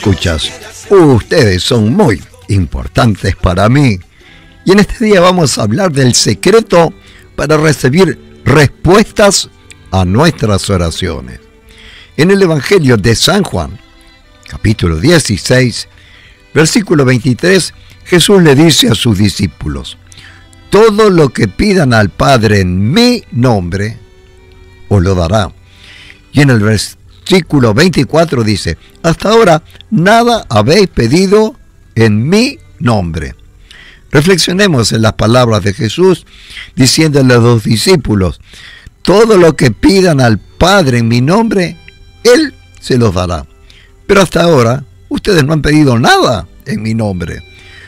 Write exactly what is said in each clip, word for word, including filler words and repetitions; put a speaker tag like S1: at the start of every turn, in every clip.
S1: escuchas, ustedes son muy importantes para mí. Y en este día vamos a hablar del secreto para recibir respuestas a nuestras oraciones. En el Evangelio de San Juan, capítulo dieciséis, versículo veintitrés, Jesús le dice a sus discípulos: todo lo que pidan al Padre en mi nombre, os lo dará. Y en el versículo veinticuatro dice: hasta ahora nada habéis pedido en mi nombre. Reflexionemos en las palabras de Jesús, diciéndole a los discípulos: todo lo que pidan al Padre en mi nombre, Él se los dará. Pero hasta ahora ustedes no han pedido nada en mi nombre.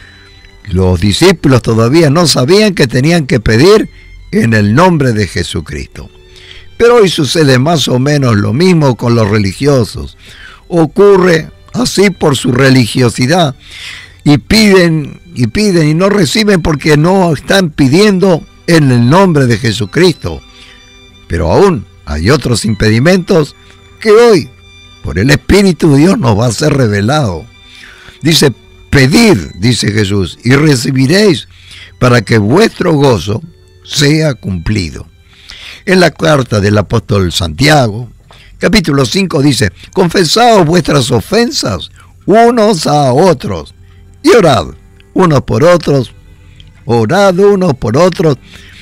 S1: Los discípulos todavía no sabían que tenían que pedir en el nombre de Jesucristo. Pero hoy sucede más o menos lo mismo con los religiosos. Ocurre así por su religiosidad. Y piden, y piden y no reciben porque no están pidiendo en el nombre de Jesucristo. Pero aún hay otros impedimentos que hoy, por el Espíritu de Dios, nos va a ser revelado. Dice: pedid, dice Jesús, y recibiréis, para que vuestro gozo sea cumplido. En la carta del apóstol Santiago, capítulo cinco, dice: confesaos vuestras ofensas unos a otros, y orad unos por otros, orad unos por otros,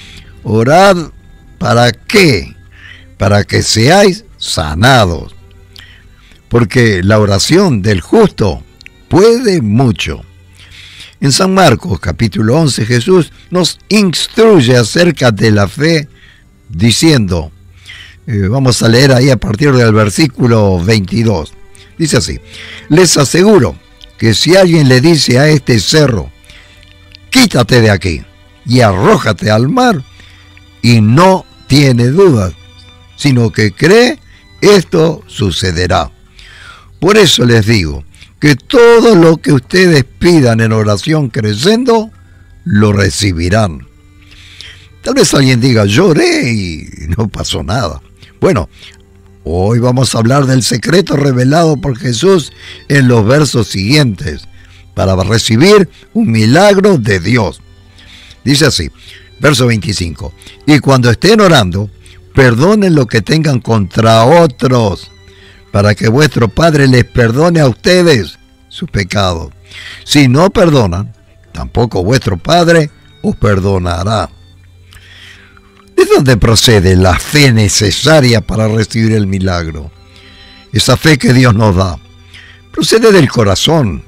S1: orad ¿para qué? Para que seáis sanados. Porque la oración del justo puede mucho. En San Marcos, capítulo once, Jesús nos instruye acerca de la fe, diciendo, eh, vamos a leer ahí a partir del versículo veintidós. Dice así: les aseguro que si alguien le dice a este cerro, quítate de aquí y arrójate al mar, y no tiene dudas, sino que cree, esto sucederá. Por eso les digo que todo lo que ustedes pidan en oración creyendo, lo recibirán. Tal vez alguien diga: lloré y no pasó nada. Bueno, hoy vamos a hablar del secreto revelado por Jesús en los versos siguientes para recibir un milagro de Dios. Dice así, verso veinticinco: y cuando estén orando, perdonen lo que tengan contra otros, para que vuestro Padre les perdone a ustedes sus pecados. Si no perdonan, tampoco vuestro Padre os perdonará. ¿De dónde procede la fe necesaria para recibir el milagro? Esa fe que Dios nos da procede del corazón.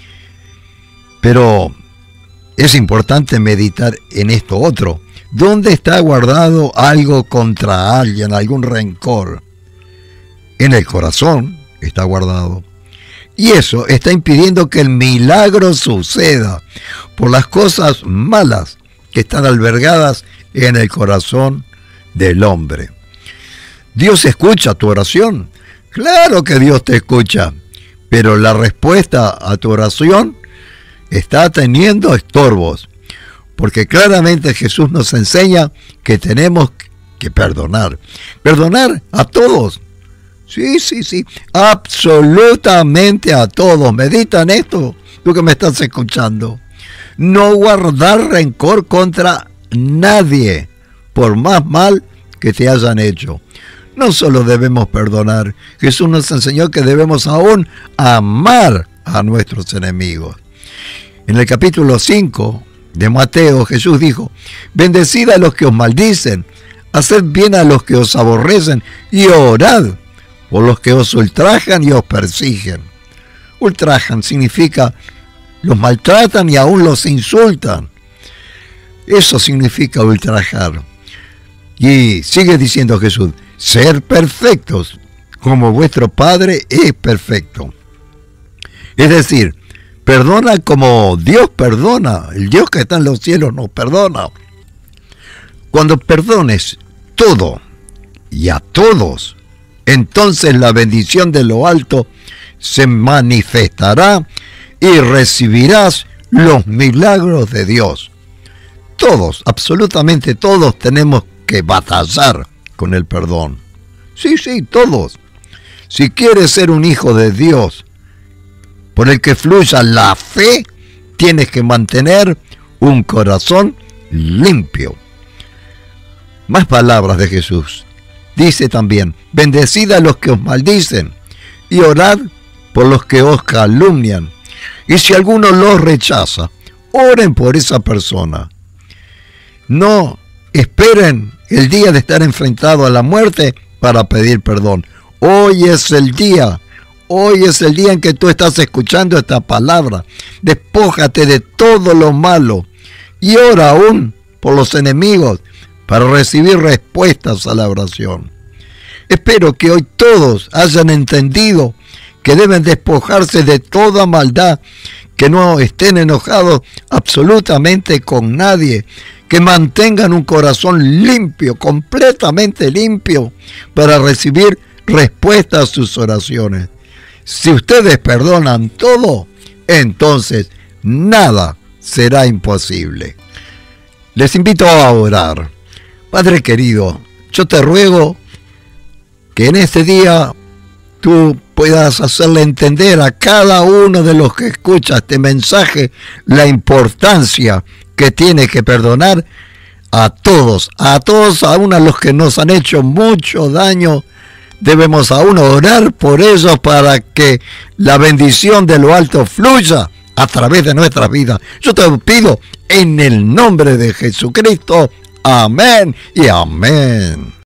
S1: Pero es importante meditar en esto otro. ¿Dónde está guardado algo contra alguien, algún rencor? En el corazón está guardado. Y eso está impidiendo que el milagro suceda por las cosas malas que están albergadas en el corazón del hombre. ¿Dios escucha tu oración? Claro que Dios te escucha, pero la respuesta a tu oración está teniendo estorbos, porque claramente Jesús nos enseña que tenemos que perdonar. Perdonar a todos. Sí, sí, sí, absolutamente a todos. Medita en esto, tú que me estás escuchando. No guardar rencor contra nadie, por más mal que te hayan hecho. No solo debemos perdonar, Jesús nos enseñó que debemos aún amar a nuestros enemigos. En el capítulo cinco de Mateo, Jesús dijo: bendecid a los que os maldicen, haced bien a los que os aborrecen, y orad por los que os ultrajan y os persiguen. Ultrajan significa los maltratan y aún los insultan. Eso significa ultrajar. Y sigue diciendo Jesús: ser perfectos como vuestro Padre es perfecto. Es decir, perdona como Dios perdona. El Dios que está en los cielos nos perdona. Cuando perdones todo y a todos, entonces la bendición de lo alto se manifestará y recibirás los milagros de Dios. Todos, absolutamente todos, tenemos que batallar con el perdón. Sí, sí, todos. Si quieres ser un hijo de Dios por el que fluya la fe, tienes que mantener un corazón limpio. Más palabras de Jesús. Dice también, bendecid a los que os maldicen y orad por los que os calumnian. Y si alguno los rechaza, oren por esa persona. No esperen el día de estar enfrentado a la muerte para pedir perdón. Hoy es el día, hoy es el día en que tú estás escuchando esta palabra. Despójate de todo lo malo y ora aún por los enemigos para recibir respuestas a la oración. Espero que hoy todos hayan entendido que deben despojarse de toda maldad, que no estén enojados absolutamente con nadie, que mantengan un corazón limpio, completamente limpio, para recibir respuestas a sus oraciones. Si ustedes perdonan todo, entonces nada será imposible. Les invito a orar. Padre querido, yo te ruego que en este día tú puedas hacerle entender a cada uno de los que escucha este mensaje la importancia que tiene que perdonar a todos, a todos, aún a los que nos han hecho mucho daño. Debemos aún orar por ellos para que la bendición de lo alto fluya a través de nuestras vidas. Yo te pido en el nombre de Jesucristo. Amén y amén.